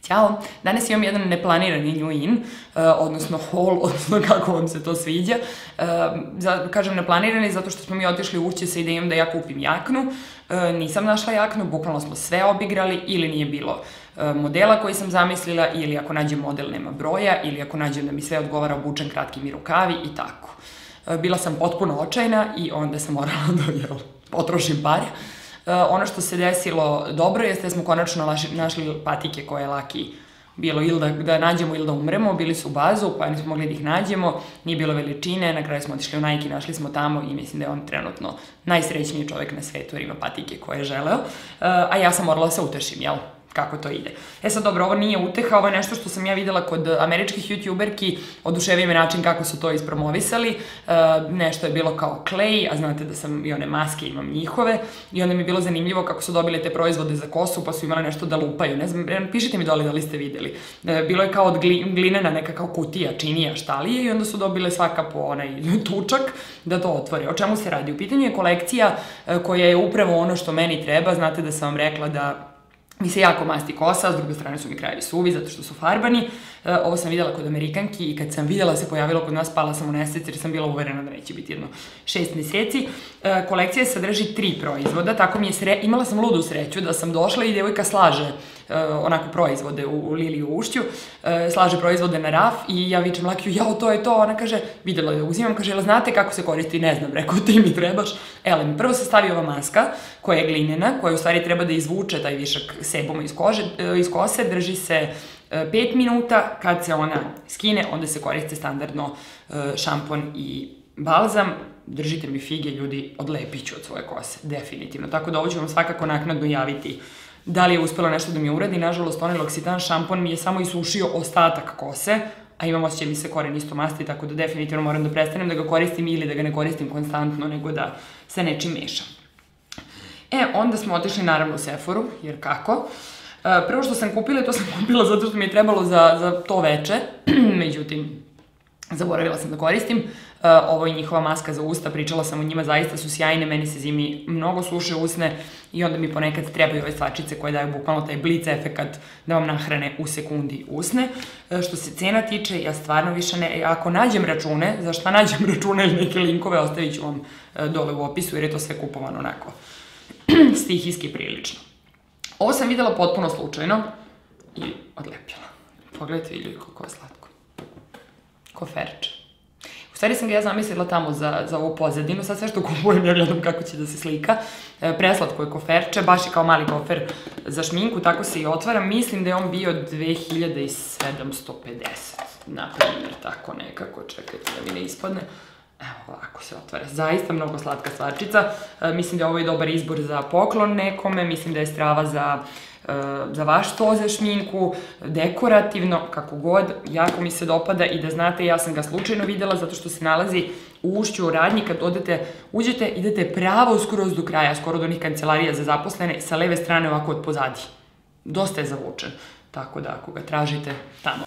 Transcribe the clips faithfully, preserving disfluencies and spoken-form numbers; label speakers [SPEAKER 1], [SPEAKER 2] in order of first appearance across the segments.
[SPEAKER 1] Ćao! Danas imam jedan neplanirani new in, odnosno haul, odnosno kako vam se to sviđa. Kažem neplanirani zato što smo mi otišli ušće sa idejom da ja kupim jaknu. Nisam našla jaknu, bukvalno smo sve obigrali ili nije bilo modela koji sam zamislila, ili ako nađem model nema broja, ili ako nađem da mi sve odgovara obučen kratki mi rukavi i tako. Bila sam potpuno očajna i onda sam morala da potrošim pare. Ono što se desilo dobro jeste da smo konačno našli patike koje je Laki bilo ili da nađemo ili da umremo, bili su u bazu, pa nismo mogli da ih nađemo, nije bilo veličine, na kraju smo otišli u Nike, našli smo tamo i mislim da je on trenutno najsrećniji čovek na svetu jer ima patike koje je želeo, a ja sam morala da se utešim, jel? Kako to ide. E sad, dobro, ovo nije uteha, ovo je nešto što sam ja videla kod američkih youtuberki, oduševio me način kako su to ispromovisali, nešto je bilo kao Clay, a znate da sam i one maske imam njihove, i onda mi je bilo zanimljivo kako su dobile te proizvode za kosu, pa su imale nešto da lupaju, ne znam, pišite mi dole da li ste videli. Bilo je kao od glinena neka kao kutija, činija, štalije, i onda su dobile svaka po onaj tučak da to otvore. O čemu se radi? U pitanju je kolekcija koja je upravo ono što meni treba, znate da sam vam rekla da mi se jako masti kosa, s druge strane su mi krajevi suvi zato što su farbani. Ovo sam videla kod Amerikanki i kad sam videla se pojavilo kod nas, pala sam u nesvest jer sam bila uverena da neće biti jedno šest meseci. Kolekcija sadrži tri proizvoda, tako mi je, imala sam ludu sreću da sam došla i devojka slaže onako proizvode u Lili u Ušću, slaže proizvode na raf i ja vičem Lakiju, jao, to je to, ona kaže, videla je da uzimam, kaže, jel znate kako se koristi, ne znam, rekao, ti mi trebaš. Elem, prvo se stavi ova maska koja je glinena, koja u stvari treba da izvuče taj višak sebuma iz kose, drži se pet minuta, kad se ona skine, onda se koriste standardno šampon i balzam. Držite mi fige, ljudi, odlepit ću od svoje kose, definitivno. Tako da ovo ću vam svakako naknadno javiti da li je uspelo nešto da mi uradi. Nažalost, onaj L'Occitane šampon mi je samo isušio ostatak kose, a imam osjećaj mi se koren isto masti, tako da definitivno moram da prestanem da ga koristim ili da ga ne koristim konstantno, nego da se nečim mešam. E, onda smo otišli naravno u Sephoru, jer kako? Prvo što sam kupila, to sam kupila zato što mi je trebalo za to veče, međutim, zaboravila sam da koristim. Ovo je njihova maska za usta, pričala sam o njima, zaista su sjajne, meni se zimi mnogo suše usne i onda mi ponekad trebaju ove stvačice koje daju bukvalno taj blic efekat da vam nahrane u sekundi usne. Što se cena tiče, ja stvarno više ne, ako nađem račune, za šta nađem račune ili neke linkove, ostavit ću vam dole u opisu jer je to sve kupovano onako stihijski prilično. Ovo sam videla potpuno slučajno i odlepila. Pogledajte vi ljudi koliko je slatko. Koferče. U stvari sam ga ja zamislila tamo za ovu pozadinu, sad sve što kupujem ja gledam kako će da se slika. Preslatko je koferče, baš je kao mali kofer za šminku, tako se i otvara. Mislim da je on bio dve hiljade sedamsto pedeset, na primjer, tako nekako, čekajte da mi ne ispadne. Evo, ovako se otvara. Zaista mnogo slatka stvarčica. Mislim da je ovo i dobar izbor za poklon nekome, mislim da je strava za vaš to za šminku, dekorativno, kako god, jako mi se dopada i da znate, ja sam ga slučajno videla zato što se nalazi u Ušću u radnji, kad odete, uđete, idete pravo skroz do kraja, skoro do onih kancelarija za zaposlene, sa leve strane ovako od pozadi. Dosta je zavučen, tako da ako ga tražite, tamo.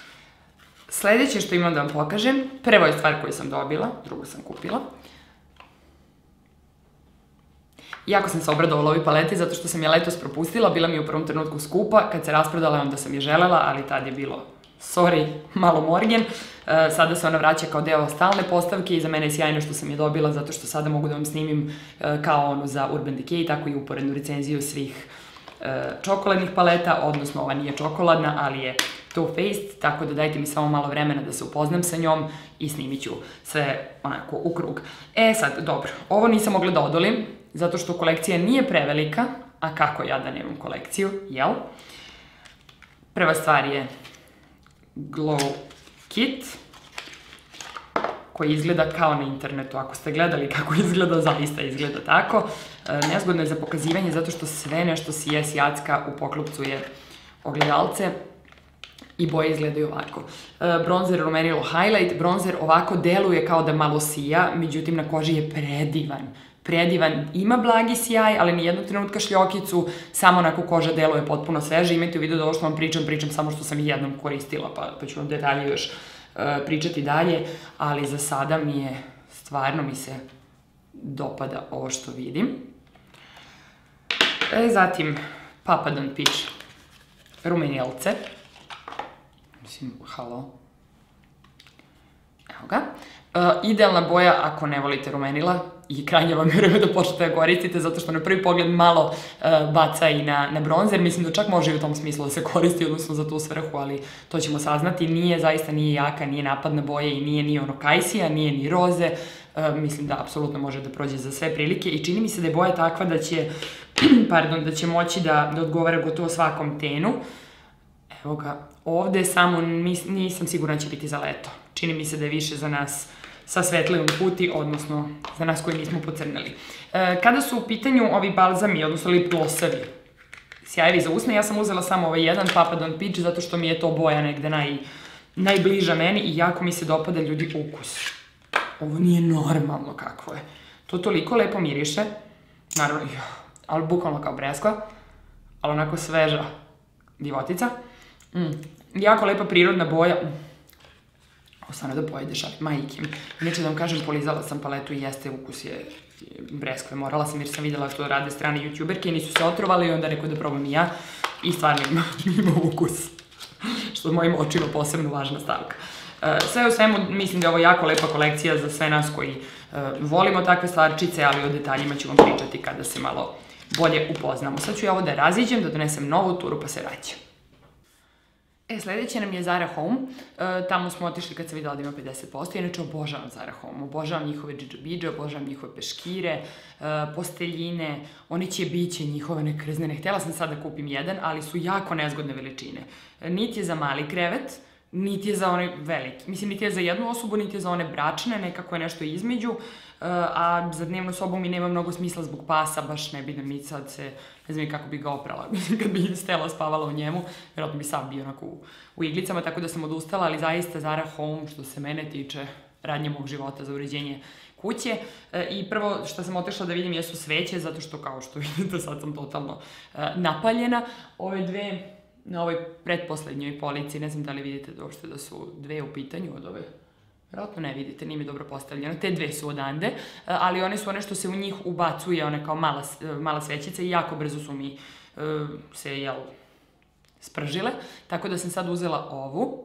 [SPEAKER 1] Sledeće što imam da vam pokažem, prvo je stvar koju sam dobila, drugo sam kupila. Jako sam se obradovala ovoj paleti zato što sam je letos propustila, bila mi je u prvom trenutku skupa, kad se rasprodala onda sam je želela, ali tad je bilo, sorry, malo morgen. Sada se ona vraća kao deo stalne postavke i za mene je sjajno što sam je dobila zato što sada mogu da vam snimim kao ono za Urban Decay, tako i uporednu recenziju svih čokoladnih paleta, odnosno ova nije čokoladna, ali je Too Faced, tako da dajte mi samo malo vremena da se upoznam sa njom i snimit ću sve onako u krug. E sad, dobro, ovo nisam mogla da odolim, zato što kolekcija nije prevelika, a kako ja da nemam kolekciju, jel? Prva stvar je Glow Kit, koji izgleda kao na internetu. Ako ste gledali kako izgleda, zaista izgleda tako. Nezgodno je za pokazivanje zato što sve nešto sije, sjacka, u poklopcu je ogledalce i boje izgledaju ovako. Bronzer Romerilo Highlight. Bronzer ovako deluje kao da malo sija, međutim na koži je predivan. Predivan, ima blagi sjaj, ali nijednog trenutka šljokicu, samo onako koža deluje potpuno sveže. Imajte u vidu da ovo što vam pričam, pričam samo što sam ih jednom koristila, pa ću vam detalje još pričati dalje, ali za sada mi je, stvarno mi se dopada ovo što vidim. Zatim, Papa Don't Peach rumenilce. Mislim, halo. Evo ga. Uh, idealna boja ako ne volite rumenila i krajnje vam vjerujem da počnete da koristite, zato što na prvi pogled malo uh, baca i na, na bronzer. Mislim da čak može i u tom smislu da se koristi, odnosno za tu svrhu, ali to ćemo saznati. Nije, zaista nije jaka, nije napadna boja i nije ni ono kajsija, nije ni roze. Uh, mislim da apsolutno može da prođe za sve prilike i čini mi se da je boja takva da će, pardon, da će moći da, da odgovara gotovo svakom tenu. Evo ga, ovde samo nis, nisam sigurna da će biti za leto. Čini mi se da je više za nas sa svetlijom puti, odnosno za nas koji nismo pocrnili. E, kada su u pitanju ovi balzami, odnosno lip glossovi, sjajevi za usne, ja sam uzela samo ovaj jedan Papa Don't Peach, zato što mi je to boja negde naj, najbliža meni i jako mi se dopada ljudi ukus. Ovo nije normalno kakvo je. To toliko lepo miriše, naravno, ali bukvalno kao breskva, ali onako sveža divotica. Mm. Jako lepa prirodna boja. Ovo stvarno da pojedeš, ali majke mi. Inače da vam kažem, polizala sam paletu i jeste, ukus je breskve. Morala sam jer sam videla što rade strane youtuberke i nisu se otrovali i onda rekao da probam i ja. I stvarno ima, ima ukus. Što mojim očima posebno važna stavka. Sve u svemu, mislim da je ovo jako lepa kolekcija za sve nas koji volimo takve stvarčice, ali o detaljima ću vam pričati kada se malo bolje upoznamo. Sad ću ja ovo da raziđem, da donesem novu turu pa se vraćam. E, sledeće nam je Zara Home. E, tamo smo otišli kad sam videla da ima pedeset posto. Inače, obožavam Zara Home. Obožavam njihove džidžabidže, obožavam njihove peškire, e, posteljine, one će biće njihove nekrzne. Htela sam sad da kupim jedan, ali su jako nezgodne veličine. E, niti je za mali krevet, niti je za one veliki. Mislim, niti je za jednu osobu, niti je za one bračne, nekako je nešto između. A za dnevnu sobu mi nema mnogo smisla zbog pasa, baš ne bi da mi sad se, ne znam kako bi ga oprala, kad bi Stella spavala u njemu, vjerojatno bi sam bio onako u, u iglicama, tako da sam odustala, ali zaista Zara Home, što se mene tiče, radnje mog života za uređenje kuće. I prvo što sam otišla da vidim jesu sveće, zato što kao što vidite sad sam totalno napaljena. Ove dve, na ovoj pretposlednjoj polici, ne znam da li vidite uopšte da su dve u pitanju od ove. Vjerojatno ne vidite, nije mi dobro postavljeno. Te dve su odande, ali one su one što se u njih ubacuje, one kao mala, mala svećica i jako brzo su mi se, jel, spržile. Tako da sam sad uzela ovu.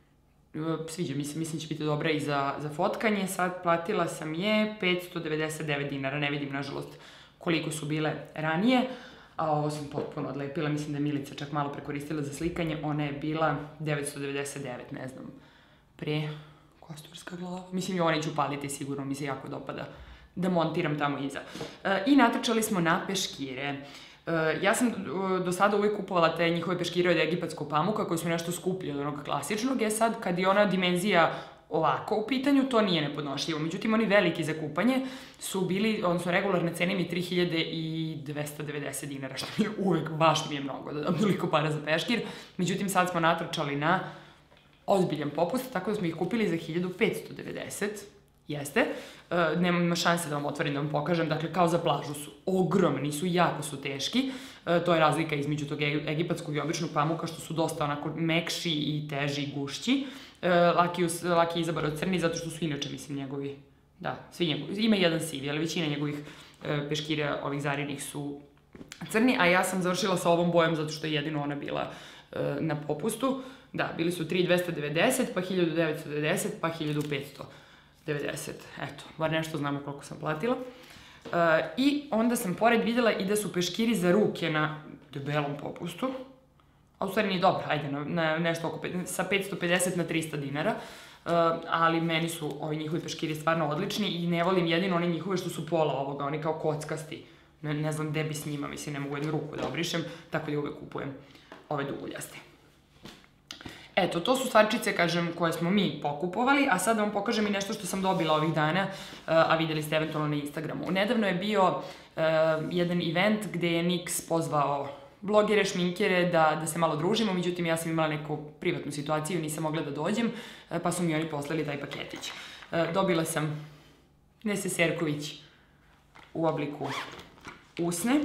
[SPEAKER 1] Sviđa mi se, mislim će biti dobra i za, za fotkanje. Sad platila sam je petsto devedeset devet dinara, ne vidim nažalost koliko su bile ranije. A ovo sam potpuno odlepila, mislim da je Milica čak malo prekoristila za slikanje. Ona je bila devetsto devedeset devet, ne znam, pre... Kosturska glava. Mislim, i one ću paliti sigurno, mi se jako dopada da montiram tamo iza. E, I natrčali smo na peškire. E, ja sam do sada uvijek kupovala te njihove peškire od egipatskog pamuka, koji su nešto skuplji od onog klasičnog. Je sad, kad je ona dimenzija ovako u pitanju, to nije nepodnošljivo. Međutim, oni veliki za kupanje su bili, odnosno regularne cene mi tri hiljade dvesta devedeset dinara, što mi je uvijek, baš mi je mnogo da dam toliko para za peškir. Međutim, sad smo natrčali na ozbiljan popust, tako da smo ih kupili za hiljadu petsto devedeset. Jeste. E, nemam šanse da vam otvorim da vam pokažem. Dakle, kao za plažu su ogromni, su jako su teški. E, to je razlika između tog egipatskog i običnog pamuka, što su dosta onako mekši i teži i gušći. E, laki, laki je izabar od crni, zato što su inače, mislim, njegovi... Da, svi njegovi. Ima jedan sivi, ali većina njegovih e, peškira, ovih Zarinih, su crni, a ja sam završila sa ovom bojom, zato što je jedino ona bila e, na popustu. Da, bili su tri hiljade dvesta devedeset, pa hiljadu devetsto devedeset, pa hiljadu petsto devedeset. Eto, bar nešto znamo koliko sam platila. Uh, I onda sam pored videla i da su peškiri za ruke na debelom popustu. A u stvari nije dobro, ajde, na, na nešto oko sa petsto pedeset na trista dinara. Uh, ali meni su ovi njihovi peškiri stvarno odlični i ne volim jedino oni njihove što su pola ovoga, oni kao kockasti. Ne, ne znam gde bi s njima, mislim, ne mogu jednu ruku da obrišem, tako da uvek kupujem ove duguljaste. Eto, to su stvarčice, kažem, koje smo mi pokupovali, a sad da vam pokažem i nešto što sam dobila ovih dana, a videli ste eventualno na Instagramu. Nedavno je bio uh, jedan event gde je Nix pozvao blogere, šminkere da, da se malo družimo, međutim ja sam imala neku privatnu situaciju, nisam mogla da dođem, pa su mi oni poslali taj paketić. Uh, dobila sam Nese Serković u obliku usne.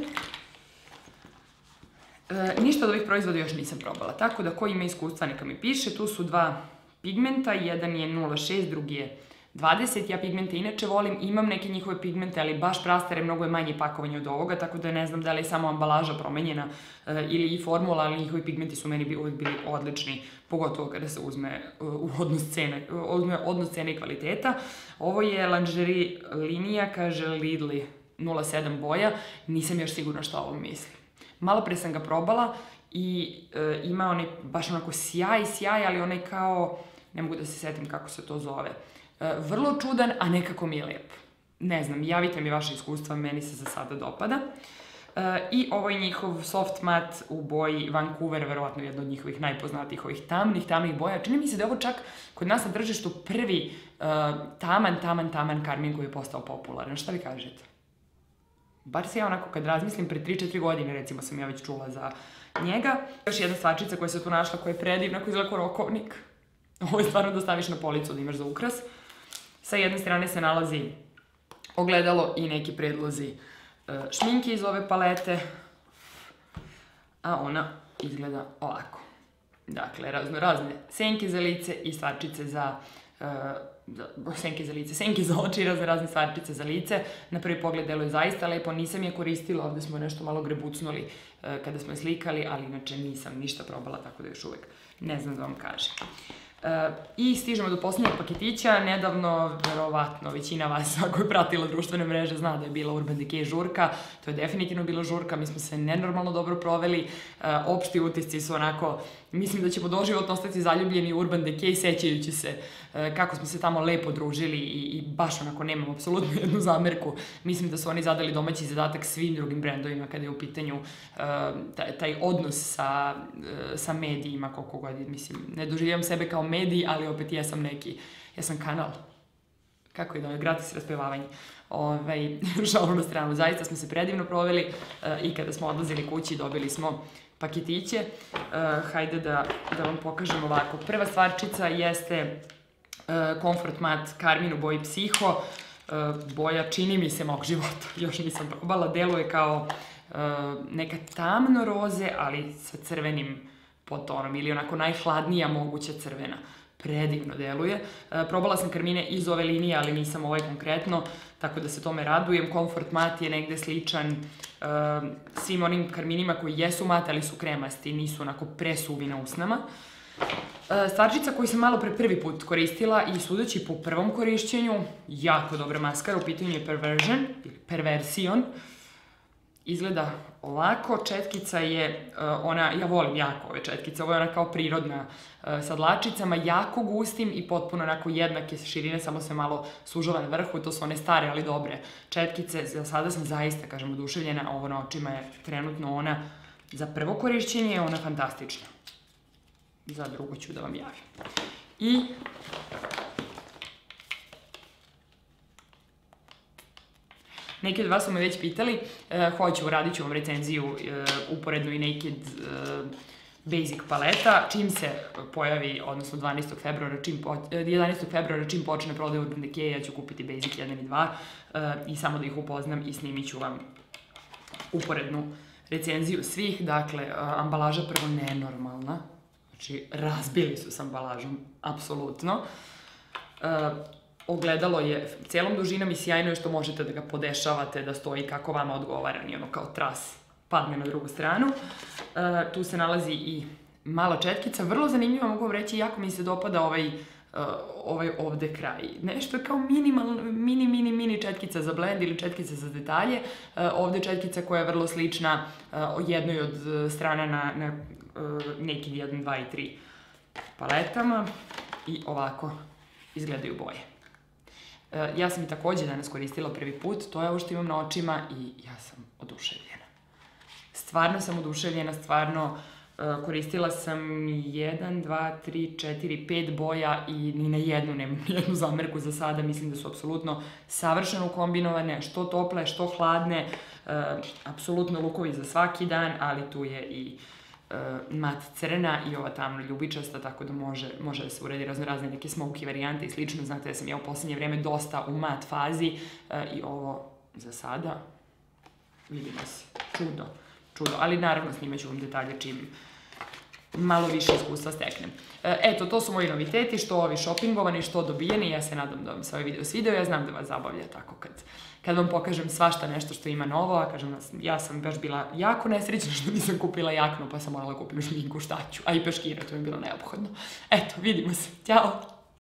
[SPEAKER 1] E, ništa od ovih proizvoda još nisam probala, tako da ko ima iskustva neka mi piše. Tu su dva pigmenta, jedan je nula šest, drugi je dvadeset, ja pigmente inače volim, imam neke njihove pigmente, ali baš prastare, mnogo je manje pakovanje od ovoga, tako da ne znam da li je samo ambalaža promenjena ili i formula, ali njihovi pigmenti su meni uvijek bili odlični, pogotovo kada se uzme u odnos cene, uzme odnos cene i kvaliteta. Ovo je lingerie linija, kaže Lidli, nula sedam boja, nisam još sigurna šta ovo misli. Malo pre sam ga probala i e, ima onaj baš onako sjaj, sjaj, ali onaj kao, ne mogu da se setim kako se to zove, e, vrlo čudan, a nekako mi je lep. Ne znam, javite mi vaše iskustva, meni se za sada dopada. E, I ovo je njihov soft mat u boji Vancouver, verovatno jedno od njihovih najpoznatijih ovih tamnih, tamnih boja. Čini mi se da je ovo čak kod nas na tržištu prvi uh, taman, taman, taman karmin koji je postao popularan. Šta vi kažete? Bar se ja onako kad razmislim, pre tri četiri godine recimo sam ja već čula za njega. Još jedna stvarčica koja se tu našla, koja je predivna, koja izgleda kao rokovnik. Ovo je stvarno da staviš na policu da imaš za ukras. Sa jedne strane se nalazi ogledalo i neki predlozi uh, šminke iz ove palete, a ona izgleda ovako. Dakle, razno razne senke za lice i stvarčice za, uh, za senke za lice, senke za oči i razne razne stvarčice za lice. Na prvi pogled deluje zaista lepo, nisam je koristila, ovde smo nešto malo grebucnuli uh, kada smo je slikali, ali inače nisam ništa probala, tako da još uvek ne znam da vam kažem. Uh, I stižemo do poslednjeg paketića. Nedavno, verovatno, većina vas ako je pratila društvene mreže zna da je bila Urban Decay žurka. To je definitivno bila žurka, mi smo se nenormalno dobro proveli. Uh, opšti utisci su onako, mislim da ćemo doživotno ostati zaljubljeni u Urban Decay, sećajući se uh, kako smo se tamo lepo družili i, i baš onako nemam apsolutno jednu zamerku. Mislim da su oni zadali domaći zadatak svim drugim brendovima kada je u pitanju uh, taj, taj odnos sa, uh, sa medijima, koliko god, mislim, ne doživljam sebe kao mediji, ali opet ja sam neki, ja sam kanal. Kako je da je gratis raspevavanje. Ove, šalu na stranu, zaista smo se predivno proveli uh, i kada smo odlazili kući dobili smo paketiće. Uh, hajde da, da vam pokažem ovako. Prva stvarčica jeste uh, Comfort Mat Karmin u boji Psiho. Uh, boja čini mi se mog života, još nisam probala. Deluje kao uh, neka tamno roze, ali sa crvenim podtonom ili onako najhladnija moguća crvena. Predivno deluje. E, probala sam karmine iz ove linije, ali nisam ovaj konkretno, tako da se tome radujem. Comfort Mat je negde sličan e, svim onim karminima koji jesu mat, ali su kremasti, nisu onako presuvi na usnama. E, stvarčica koju sam malo pre prvi put koristila i sudeći po prvom korišćenju, jako dobra maskara, u pitanju je Perversion, ili Perversion. Izgleda ovako, četkica je, uh, ona, ja volim jako ove četkice, ovo je ona kao prirodna uh, sa dlačicama, jako gustim i potpuno onako jednake širine, samo se malo sužava na vrhu, to su one stare, ali dobre četkice. Za sada sam zaista, kažem, oduševljena, ovo na očima je trenutno ona, za prvo korišćenje je ona fantastična. Za drugo ću da vam javim. I neki od vas su me već pitali, uh, hoću, radit ću vam recenziju uh, uporedno i Naked uh, Basic paleta, čim se pojavi, odnosno dvanaestog februara, čim, po, jedanaestog februara, čim počne prodaja Urban Decay, ja ću kupiti Basic jedan i dva uh, i samo da ih upoznam i snimit ću vam uporednu recenziju svih. Dakle, uh, ambalaža prvo nenormalna, znači razbili su s ambalažom, apsolutno. Uh, Ogledalo je celom dužinom i sjajno je što možete da ga podešavate, da stoji kako vama odgovara, ni ono kao tras padne na drugu stranu. Uh, tu se nalazi i mala četkica, vrlo zanimljivo mogu vam reći, jako mi se dopada ovaj, uh, ovaj ovde kraj. Nešto kao minimal, mini, mini, mini četkica za blend ili četkica za detalje. Uh, ovde je četkica koja je vrlo slična uh, jednoj od strana na, na uh, Naked jedan, dva i tri paletama i ovako izgledaju boje. Ja sam i takođe danas koristila prvi put, to je ovo što imam na očima i ja sam oduševljena. Stvarno sam oduševljena, stvarno koristila sam jedan, dva, tri, četiri, pet boja i ni na jednu nemam jednu zamerku za sada, mislim da su apsolutno savršeno kombinovane, što tople, što hladne, apsolutno lukovi za svaki dan, ali tu je i mat crna i ova tamno ljubičasta, tako da može, može da se uredi razno razne neke smoky varijante i slično. Znate da sam ja u poslednje vreme dosta u mat fazi i ovo za sada, vidimo se, čudo, čudo, ali naravno snimat ću vam detalje čim, malo više iskustva steknem. Eto, to su moji noviteti, što ovi shoppingovani, što dobijeni. Ja se nadam da vam se ovaj video svidio, ja znam da vas zabavlja tako kad, kad vam pokažem svašta nešto što ima novo, a kažem, ja sam baš bila jako nesrećna što nisam kupila jaknu, pa sam morala kupim šminku, šta ću, a i peškire, to mi je bilo neophodno. Eto, vidimo se, ćao!